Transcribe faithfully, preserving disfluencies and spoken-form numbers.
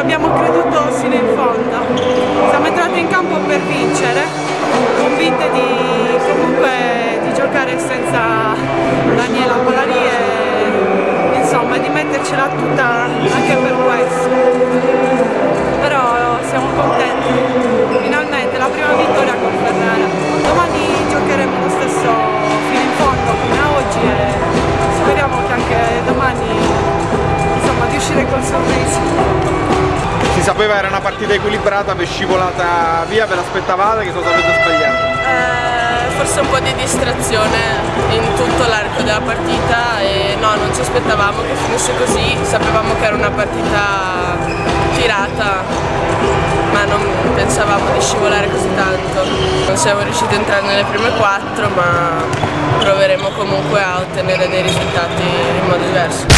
abbiamo creduto sino in fondo. Siamo entrati in campo per vincere, convinte di comunque di giocare senza Daniela Polari e insomma di mettercela tutta anche per questo. Però siamo contenti, finalmente la prima vittoria con Ferrara. Domani giocheremo lo stesso fino in fondo come oggi e speriamo che anche domani insomma di uscire col sorriso. Si sapeva era una partita equilibrata, vi è scivolata via, ve l'aspettavate, che cosa avete sbagliato? Eh, forse un po' di distrazione in tutto l'arco della partita e no, non ci aspettavamo che finisse così, sapevamo che era una partita tirata, ma non pensavamo di scivolare così tanto. Non siamo riusciti a entrare nelle prime quattro, ma proveremo comunque a ottenere dei risultati in modo diverso.